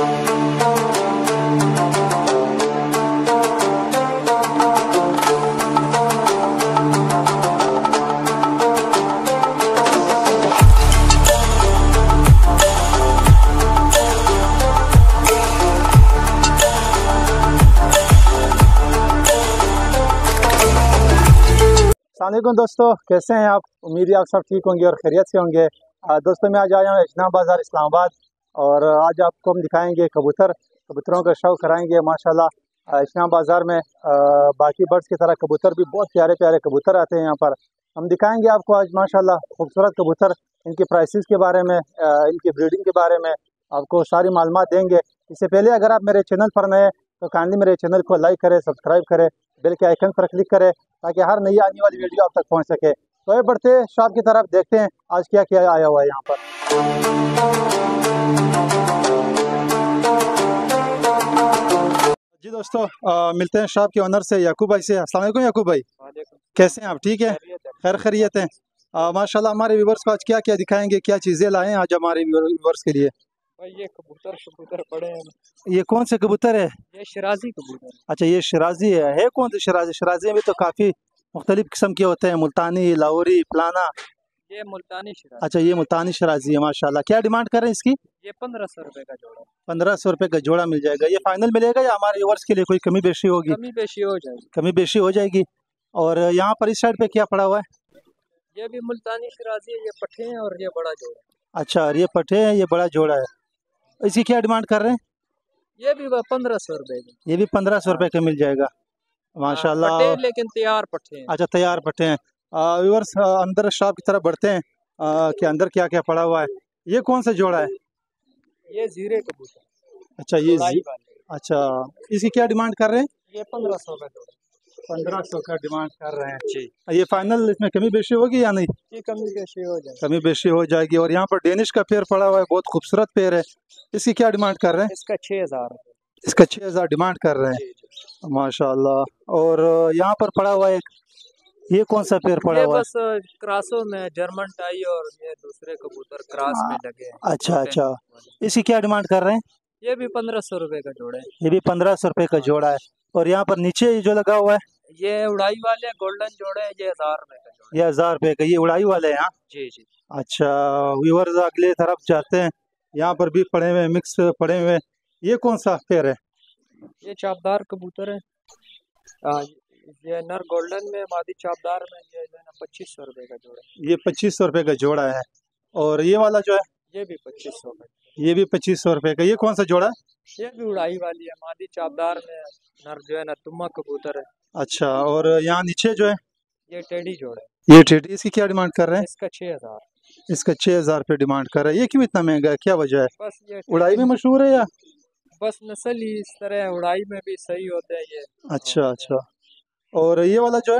अस्सलामुअलैकुम दोस्तों, कैसे हैं आप? उम्मीद है आप सब ठीक होंगे और खैरियत से होंगे। दोस्तों मैं आज आया हूँ इस्लाम बाज़ार इस्लामाबाद और आज आपको हम दिखाएंगे कबूतरों का शो कराएंगे। माशाल्लाह इस्लाम बाज़ार में बाकी बर्ड्स की तरह कबूतर भी बहुत प्यारे प्यारे कबूतर आते हैं। यहाँ पर हम दिखाएंगे आपको आज माशाल्लाह खूबसूरत कबूतर, इनके प्राइसेस के बारे में, इनकी ब्रीडिंग के बारे में आपको सारी मालूमात देंगे। इससे पहले अगर आप मेरे चैनल पर नए तो काइंडली मेरे चैनल को लाइक करें, सब्सक्राइब करें, बेल के आइकन पर क्लिक करें ताकि हर नई आने वाली वीडियो आप तक पहुंच सके। तो ये बढ़ते शॉप की तरफ, देखते हैं आज क्या क्या आया हुआ है यहाँ पर। जी दोस्तों, मिलते हैं शॉप के ओनर से, याकूब भाई से। अस्सलाम वालेकुम याकूब भाई, कैसे हैं आप? ठीक है, खैर खैरियत है। माशाल्लाह हमारे व्यूवर्स को आज क्या क्या दिखाएंगे, क्या चीज़ें लाए हैं आज हमारे व्यूवर्स के लिए? भाई ये कबूतर पड़े हैं। ये कौन से कबूतर है? ये शिराजी कबूतर। अच्छा, ये शिराजी है कौन से शिराजी? शिराजी में तो काफ़ी मुख्तलिफ किस्म के होते हैं, मुल्तानी, लाहौरी, प्लाना। ये मुल्तानी शिराजी। अच्छा, ये मुल्तानी शिराजी है। माशाल्लाह, क्या डिमांड कर रहे हैं इसकी? ये 1500 रुपये का जोड़ा। 1500 रुपये का जोड़ा मिल जाएगा। ये फाइनल मिलेगा या हमारे व्यूअर्स के लिए कोई कमी बेशी होगी? कमी बेशी हो जाएगी। कमी बेशी हो जाएगी। और यहाँ पर इस साइड पे क्या पड़ा हुआ है? ये भी मुल्तानी शिराजी है, ये पट्टे हैं और ये बड़ा जोड़ा। अच्छा, ये पट्टे हैं, ये बड़ा जोड़ा है। इसकी क्या डिमांड कर रहे हैं? ये भी 1500 रुपये का। ये भी 1500 रुपये का मिल जाएगा। माशाल्लाह, लेकिन तैयार पट्टे हैं। अच्छा, तैयार पट्टे हैं। व्यूअर्स अंदर शॉप की तरफ बढ़ते हैं कि अंदर क्या क्या पड़ा हुआ है। ये कौन सा जोड़ा है? ये जीरे कबूतर। अच्छा, अच्छा, इसकी क्या डिमांड कर रहे हैं? ये 1500 का जोड़ा। 1500 का डिमांड कर रहे हैं जी। ये फाइनल इसमें कमी बेशी होगी या नहीं? ये कमी बेशी हो जाएगी। कमी बेशी हो जाएगी। और यहाँ पर डेनिश का पेड़ पड़ा हुआ है, बहुत खूबसूरत पेड़ है। इसकी क्या डिमांड कर रहे हैं? इसका 6000। इसका 6000 डिमांड कर रहे हैं। माशाल्लाह। और यहाँ पर पड़ा हुआ है, ये कौन सा पेड़ पड़ा हुआ है? बस क्रासों में जर्मन टाई और ये दूसरे कबूतर क्रॉस में लगे हैं। अच्छा अच्छा, इसकी क्या डिमांड कर रहे हैं? ये भी 1500 रुपये का जोड़ा है। ये भी 1500 रुपये का जोड़ा है। और यहाँ पर नीचे जो लगा हुआ है, ये उड़ाई वाले गोल्डन जोड़े हैं, ये 1000 रुपये का जोड़ा। ये 1000 रुपये का, ये उड़ाई वाले हैं? जी जी। अच्छा, व्यूअर्स अगले तरफ जाते हैं। यहाँ पर भी पड़े हुए, मिक्स पड़े हुए। ये कौन सा पेड़ है? ये चापदार कबूतर है। ये नर गोल्डन में, मादी चापदार में। ये जो है ना 2500 रुपये का जोड़ा है। ये 2500 रुपये का जोड़ा है। और ये वाला जो है, ये भी 2500 का। ये भी 2500 रुपये का। ये कौन सा जोड़ा है? ये भी उड़ाई वाली है, मादी चापदार में। नर जो है ना तुम्मा कबूतर है। अच्छा, और यहाँ नीचे जो है, ये टेडी जोड़ा है। ये टेडी, इसकी क्या डिमांड कर रहे हैं? इसका 6000। इसका 6000 रुपये डिमांड कर रहे हैं। ये क्यों इतना महंगा है, क्या वजह है? बस ये उड़ाई में मशहूर है या? बस नस्ल ही इस तरह, उड़ाई में भी सही होते हैं ये। अच्छा अच्छा। और ये वाला जो है,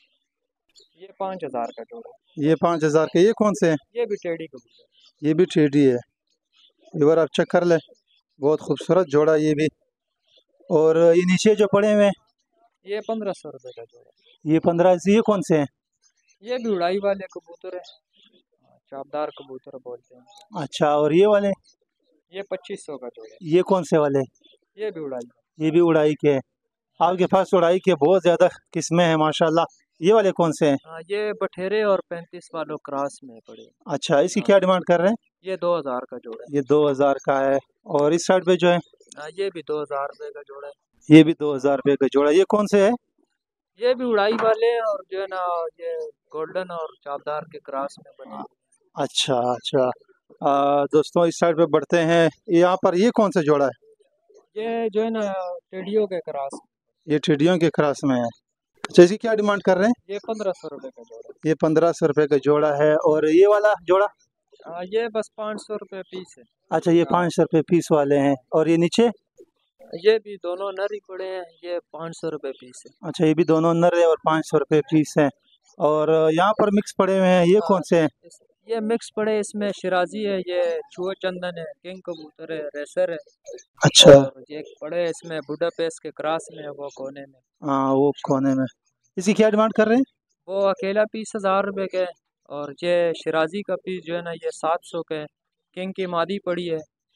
ये 5000 का जोड़ा है। ये 5000 का। ये कौन से हैं? ये भी टेडी कबूतर। ये भी टेडी है। एक बार आप चेक कर ले, बहुत खूबसूरत जोड़ा ये भी। और ये नीचे जो पड़े हुए हैं, ये 1500 रुपये का जोड़ा। ये 15 से। ये कौन से हैं? ये भी उड़ाई वाले कबूतर है, चापदार कबूतर बोलते हैं। अच्छा, और ये वाले? ये 2500 का जोड़ा। ये कौन से वाले? ये भी उड़ाई। ये भी उड़ाई के हैं। आपके पास उड़ाई के बहुत ज़्यादा किस्में हैं माशाल्लाह। ये वाले कौन से हैं? हाँ, ये बठेरे और 35 वालों क्रॉस में पड़े। अच्छा, इसकी क्या डिमांड कर रहे हैं? ये 2000 का जोड़ा है। ये 2000 का है। और इस साइड पे जो है, ये भी 2000 रुपये का जोड़ा है। ये भी 2000 रुपये का जोड़ा। ये कौन से है? ये भी उड़ाई वाले हैं और जो है ना ये गोल्डन और चापदार के क्रॉस में बने। अच्छा अच्छा। दोस्तों इस साइड पे बढ़ते हैं। यहाँ पर ये कौन सा जोड़ा है? ये जो है ना टेडियो के क्रॉस। ये टिड्डियों के क्रॉस में है। अच्छा, इसकी क्या डिमांड कर रहे हैं? ये 1500 रुपये का जोड़ा। ये 1500 रुपये का जोड़ा है। और ये वाला जोड़ा? ये बस 500 रुपये पीस है। अच्छा, ये 500 रुपये पीस वाले हैं। और ये नीचे? ये भी दोनों नर ही पड़े हैं, ये 500 रुपये पीस है। अच्छा, ये भी दोनों नर है और 500 रुपये पीस है। और यहाँ पर मिक्स पड़े हुए हैं, ये कौन से हैं? ये मिक्स पड़े, इसमें शिराजी है, ये चूहे चंदन है, किंग कबूतर है, रेसर है। अच्छा। और ये पड़े इसमें बुडापेस्ट के क्रॉस में है, वो कोने में। हाँ, वो कोने में। इसकी क्या डिमांड कर रहे हैं? वो अकेला पीस 1000 रुपये का है। और ये शिराजी का पीस जो है ना ये 700 का है। किंग की मादी पड़ी है,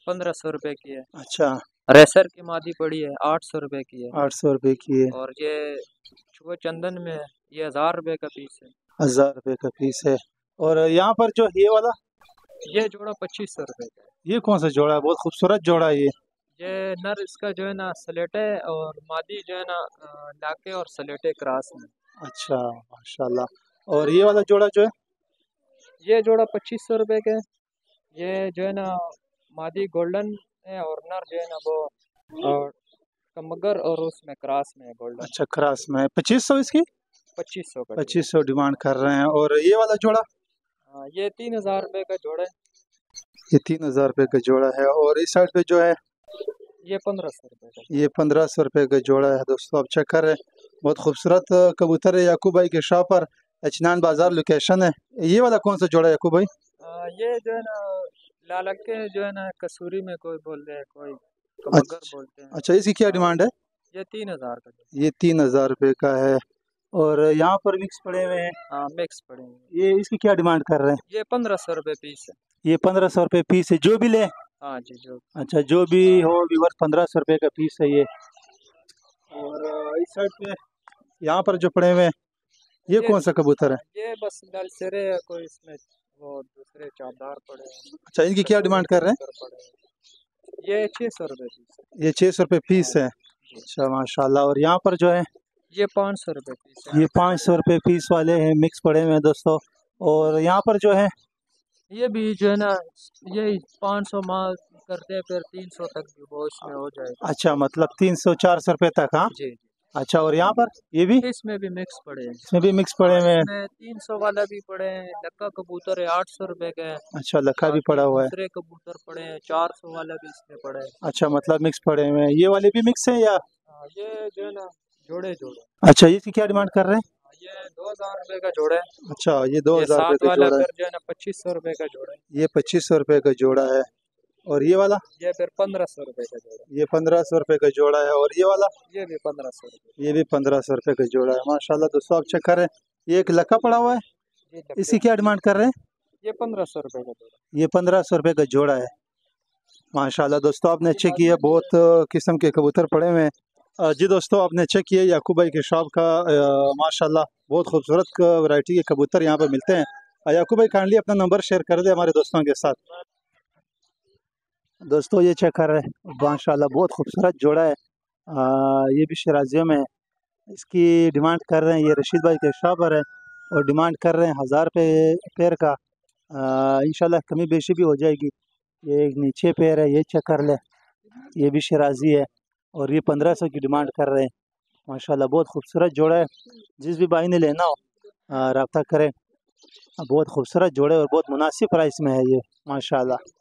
1500 रुपए की है। अच्छा, रेसर की मादी पड़ी है 800 रुपए की है। 800 रुपये की है। और ये छुआ चंदन में है, ये 1000 रुपए का पीस है। 1000 रुपये का पीस है। और यहाँ पर जो ये वाला, ये जोड़ा 2500 रुपए का है। ये कौन सा जोड़ा है? बहुत खूबसूरत जोड़ा है ये नर इसका जो है ना सलेटे और मादी जो है ना लाके और सलेटे क्रॉस में। अच्छा, माशाल्लाह। और ये वाला जोड़ा जो है? ये जोड़ा 2500 रुपए का है। ये जो है ना मादी गोल्डन है और नर जो है ना वो और कमगर और उसमें क्रॉस में है गोल्डन। अच्छा, क्रॉस में 2500 इसकी? 2500 का जोड़ा। 2500 डिमांड कर रहे हैं। और ये वाला जोड़ा? ये 3000 रुपए का जोड़ा है। ये 3000 रुपये का जोड़ा है। और इस साइड पे जो है ये 1500 रुपए का। ये 1500 रुपये का जोड़ा है। दोस्तों आप चेक कर रहे हैं, बहुत खूबसूरत कबूतर है। याकूब भाई के शॉप पर अचनान बाजार लोकेशन है। ये वाला कौन सा जोड़ा है याकूब भाई? ये जो है ना लालके जो है ना कसूरी में कोई बोलते हैं, कोई कमगर बोलते हैं। अच्छा, इसकी क्या डिमांड है? ये 3000 का जोड़ा। ये 3000 रुपये का है। और यहाँ पर मिक्स पड़े हुए हैं, हाँ मिक्स पड़े हैं। ये इसकी क्या डिमांड कर रहे हैं? ये 1500 रुपए पीस है। ये 1500 रुपये पीस है, जो भी ले? हाँ जी जो। अच्छा, जो भी हो व्यूअर्स, 1500 रुपये का पीस है ये। और इस साइड पे यहाँ पर जो पड़े हुए हैं, ये कौन सा कबूतर है? ये बस दल सिरे है, कोई इसमें वो दूसरे चाबदार पड़े हैं। अच्छा, इनकी क्या डिमांड कर रहे हैं? ये 600 रुपए पीस है। ये 600 रुपये पीस है। अच्छा, माशाल्लाह। और यहाँ पर जो है ये 500 रुपए पीस है। ये 500 रुपये पीस वाले हैं, मिक्स पड़े हुए हैं दोस्तों। और यहाँ पर जो है ये भी जो है ना ये 500 माल करते हैं, फिर 300 तक भी वो इसमें हो जाएगा। अच्छा, मतलब 300-400 रुपये तक? हाँ जी। अच्छा, और यहाँ पर ये भी? इसमें भी मिक्स पड़े हैं। इसमें भी मिक्स पड़े हुए हैं। इसमें 300 वाला भी पड़े हैं। लक्का कबूतर है 800 रुपए का है। अच्छा, लखा भी पड़ा हुआ है। दूसरे कबूतर पड़े हैं 400 वाला भी इसमें पड़े हैं। अच्छा, मतलब मिक्स पड़े हुए हैं। ये वाले भी मिक्स हैं या? ये जो है ना जोड़े जोड़े। अच्छा, इसकी क्या डिमांड कर रहे हैं? ये 2000 रुपए का जोड़ा है। अच्छा, ये 2000 रुपये 7 का वाला जोड़ा है। फिर जो है ना 2500 रुपए का जोड़ा है। ये 2500 रुपये का जोड़ा है। और ये वाला? ये फिर 1500 रुपए का जोड़ा है। ये 1500 रुपये का जोड़ा है। और ये वाला? ये भी 1500 रुपए। ये भी 1500 रुपये का जोड़ा है। माशाल्लाह दोस्तों आप चेक कर रहे हैं, ये एक लक्का पड़ा हुआ है, इसकी क्या डिमांड कर रहे हैं? ये 1500 रुपए का जोड़ा। ये 1500 रुपये का जोड़ा है। माशाल्लाह दोस्तों आपने चेक किया, बहुत किस्म के कबूतर पड़े हुए हैं। जी दोस्तों आपने चेक किया याकूब भाई के शॉप का। माशाल्लाह बहुत खूबसूरत वैरायटी के कबूतर यहाँ पर मिलते हैं। याकूब भाई काइंडली अपना नंबर शेयर कर दे हमारे दोस्तों के साथ। दोस्तों ये चेक कर रहे हैं, माशाल्लाह बहुत खूबसूरत जोड़ा है। ये भी शराजियों में है। इसकी डिमांड कर रहे हैं, ये रशीद भाई के शॉप पर है और डिमांड कर रहे हैं 1000 रुपये पैर का। इंशाल्लाह कमी बेशी भी हो जाएगी। ये एक नीचे पैर है, ये चेक कर ले, ये भी शराजी है और ये 1500 की डिमांड कर रहे हैं। माशाल्लाह बहुत खूबसूरत जोड़ा है। जिस भी भाई ने लेना हो रब्ता करें। बहुत खूबसूरत जोड़े और बहुत मुनासिब प्राइस में है ये माशाल्लाह।